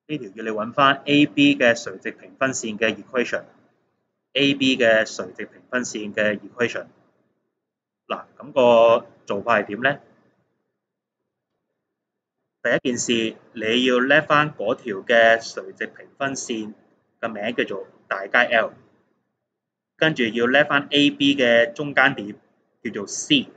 呢條要你揾翻 A、B 嘅垂直平分線嘅 equation，A、B 嘅垂直平分線嘅 equation。嗱，咁個做法係點咧？第一件事，你要叻翻嗰條嘅垂直平分線嘅名叫做大街 L， 跟住要叻翻 A、B 嘅中間點叫做 C。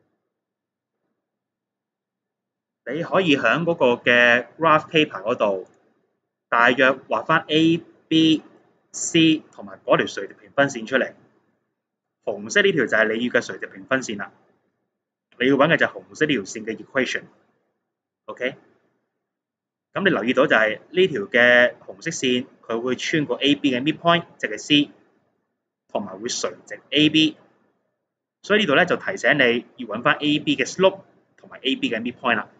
你可以喺嗰個嘅 graph paper 嗰度，大約畫翻 A、B、C 同埋嗰條垂直平分線出嚟。紅色呢條就係你要嘅垂直平分線啦。你要揾嘅就係紅色呢條線嘅 equation。OK， 咁你留意到就係呢條嘅紅色線，佢會穿過 A、B 嘅 midpoint， 即係 C， 同埋會垂直 A、B。所以呢度咧就提醒你要揾翻 A、B 嘅 slope 同埋 A、B 嘅 midpoint 啦。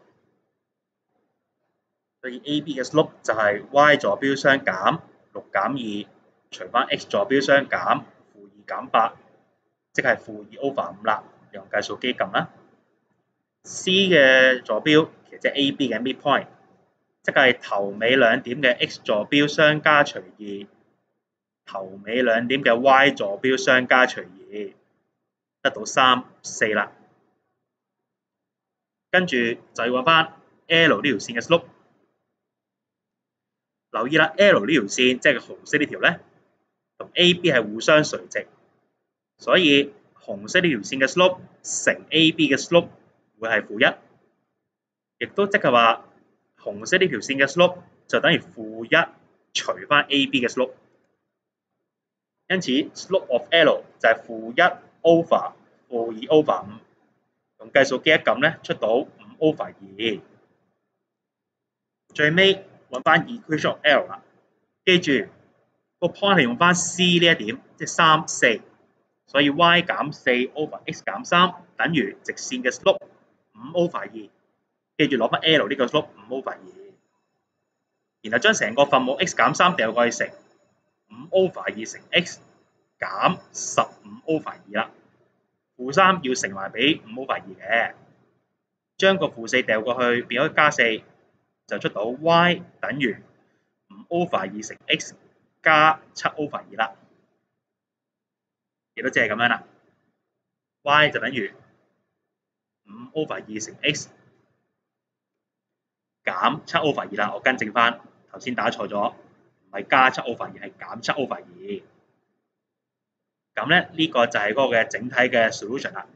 所以 A、B 嘅 slope 就係 y 坐標相減6減2除翻 x 坐標相減-2減8，即係-2/5啦。用計數機撳啦。C 嘅坐標其實即係 A、B 嘅 midpoint， 即係頭尾兩點嘅 x 坐標相加除2，頭尾兩點嘅 y 坐標相加除2，得到3、4啦。跟住就要揾翻 L 呢條線嘅 slope。留意啦 ，L 呢條線即係紅色呢條咧，同 A、B 係互相垂直，所以紅色呢條線嘅 slope 乘 A、B 嘅 slope 會係-1，亦都即係話紅色呢條線嘅 slope 就等於-1除翻 A、B 嘅 slope， 因此 slope of L 就係-1 over -2 over 5，用計數機一撳咧出到5 over 2。最尾揾翻 equation of L 啦，記住個 point 係用翻 C 呢一點，即係3、4，所以 y 減4 over x 減3等於直線嘅 slope 5 over 2。記住攞翻 L 呢個 slope 5 over 2，然後將成個分母 x 減3掉過去乘5 over 2乘 x 減15 over 2啦。-3要乘埋俾5 over 2嘅，將個-4掉過去變咗加4，就出到 y 等於5 over 2乘 x 加7 over 2啦。亦都即係咁樣啦 ，y 就等於5 over 2乘 x 減7 over 2啦。我更正翻，頭先打錯咗，唔係加7 over 2，係減7 over 2。咁咧呢個就係嗰個嘅整體嘅 solution 啦。